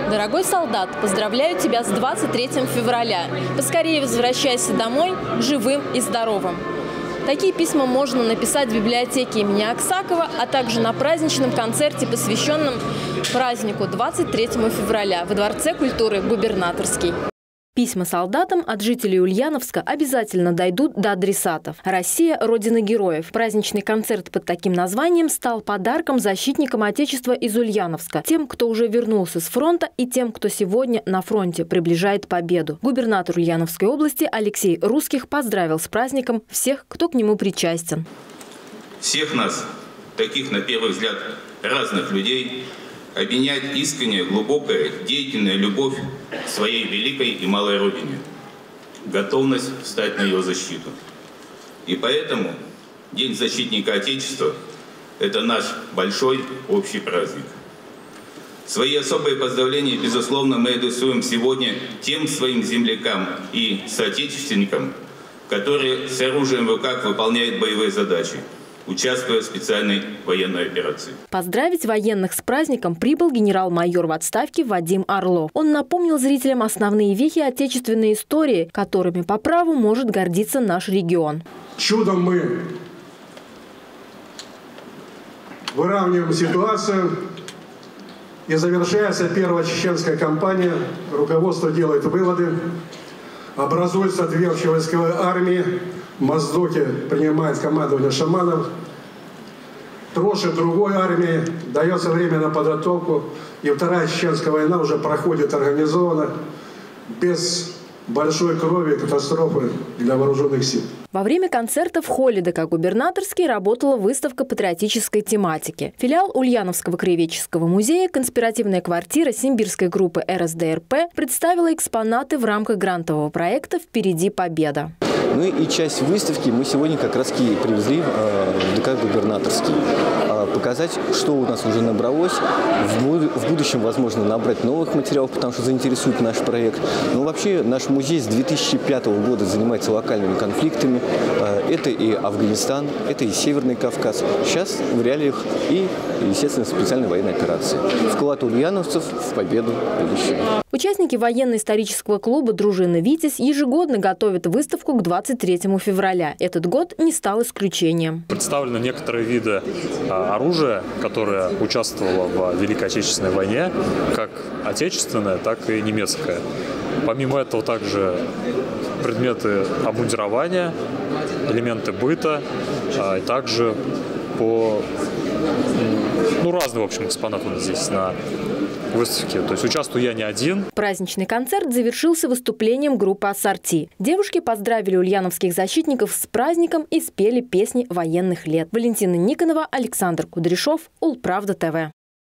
Дорогой солдат, поздравляю тебя с 23 февраля. Поскорее возвращайся домой живым и здоровым. Такие письма можно написать в библиотеке имени Аксакова, а также на праздничном концерте, посвященном празднику 23 февраля во Дворце культуры «Губернаторский». Письма солдатам от жителей Ульяновска обязательно дойдут до адресатов. Россия – родина героев. Праздничный концерт под таким названием стал подарком защитникам Отечества из Ульяновска, тем, кто уже вернулся с фронта, и тем, кто сегодня на фронте приближает победу. Губернатор Ульяновской области Алексей Русских поздравил с праздником всех, кто к нему причастен. Всех нас, таких на первый взгляд разных людей, объединяет искренняя, глубокая, деятельная любовь к своей великой и малой родине, готовность встать на ее защиту. И поэтому День защитника Отечества – это наш большой общий праздник. Свои особые поздравления, безусловно, мы адресуем сегодня тем своим землякам и соотечественникам, которые с оружием в руках выполняют боевые задачи, участвуя в специальной военной операции. Поздравить военных с праздником прибыл генерал-майор в отставке Вадим Орлов. Он напомнил зрителям основные вехи отечественной истории, которыми по праву может гордиться наш регион. Чудом мы выравниваем ситуацию, и завершается первая чеченская кампания. Руководство делает выводы. Образуется две общевойсковые армии. В Моздоке принимает командование Шаманов. Троши другой армии, дается время на подготовку. И вторая чеченская война уже проходит организованно, без большой крови и катастрофы для вооруженных сил. Во время концерта в холле ДК «Губернаторский» работала выставка патриотической тематики. Филиал Ульяновского краеведческого музея, конспиративная квартира симбирской группы РСДРП представила экспонаты в рамках грантового проекта «Впереди победа». Ну и часть выставки мы сегодня как раз привезли в ДК «Губернаторский». Показать, что у нас уже набралось. В будущем, возможно, набрать новых материалов, потому что заинтересует наш проект. Но вообще наш музей с 2005 года занимается локальными конфликтами. Это и Афганистан, это и Северный Кавказ. Сейчас в реалиях и, естественно, специальной военной операции. Вклад ульяновцев в победу будущего. Участники военно-исторического клуба «Дружина Витязь» ежегодно готовят выставку к 23 февраля. Этот год не стал исключением. Представлены некоторые виды оружия, которое участвовало в Великой Отечественной войне, как отечественное, так и немецкое. Помимо этого также предметы обмундирования, элементы быта, и также разные, в общем, экспонаты у нас здесь на выставке. То есть участвую я не один. Праздничный концерт завершился выступлением группы «Ассорти». Девушки поздравили ульяновских защитников с праздником и спели песни военных лет. Валентина Никонова, Александр Кудряшов, Улправда ТВ.